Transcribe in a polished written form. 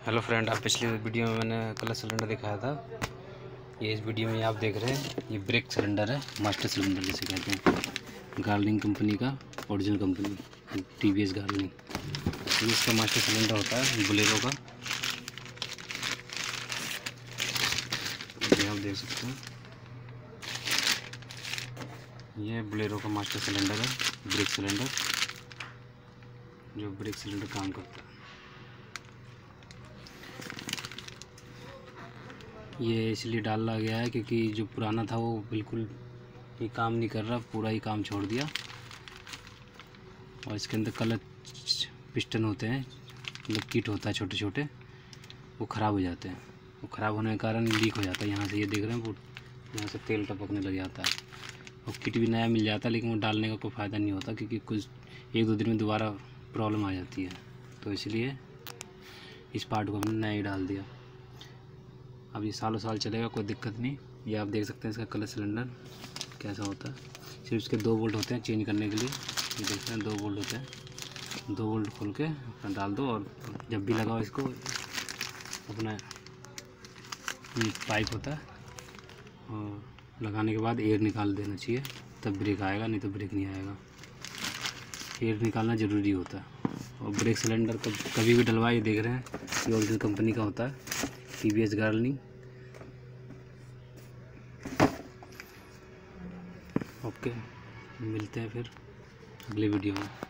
Hello friend, आप पिछली video में मैंने कलर सिलेंडर दिखाया था। ये इस वीडियो में आप देख रहे हैं, ये ब्रेक सिलेंडर है, मास्टर सिलेंडर जिसे कहते हैं। गार्लिंग कंपनी का, ओरिजिनल कंपनी TVS गार्लिंग। ये इसका मास्टर सिलेंडर होता है बोलेरो का। ये आप देख सकते हैं, ये बोलेरो का मास्टर सिलेंडर है, ब्रेक सिलेंडर, जो ब्रेक सिलेंडर काम करता है। ये इसलिए डाला गया है क्योंकि जो पुराना था वो बिल्कुल ही काम नहीं कर रहा, पूरा ही काम छोड़ दिया। और इसके अंदर कलर पिस्टन होते हैं, मतलब किट होता है छोटे छोटे, वो ख़राब हो जाते हैं। वो ख़राब होने के कारण लीक हो जाता है। यहाँ से ये देख रहे हैं, वो यहाँ से तेल टपकने लग जाता है। और किट भी नया मिल जाता है, लेकिन वो डालने का कोई फ़ायदा नहीं होता क्योंकि कुछ 1-2 दिन में दोबारा प्रॉब्लम आ जाती है। तो इसलिए इस पार्ट को हमने नया ही डाल दिया। अब ये सालों साल चलेगा, कोई दिक्कत नहीं। ये आप देख सकते हैं इसका कलर सिलेंडर कैसा होता है। सिर्फ इसके 2 बोल्ट होते हैं चेंज करने के लिए। ये देखते हैं 2 बोल्ट होते हैं। 2 बोल्ट खोल के अपना डाल दो, और जब भी लगाओ इसको, अपना ये पाइप होता है, और लगाने के बाद एयर निकाल देना चाहिए, तब ब्रेक आएगा, नहीं तो ब्रेक नहीं आएगा। एयर निकालना ज़रूरी होता है। और ब्रेक सिलेंडर कभी भी डलवाए, देख रहे हैं ये ओरिजिनल कंपनी का होता है, TVS गार्लिंग। ओके, मिलते हैं फिर अगले वीडियो में।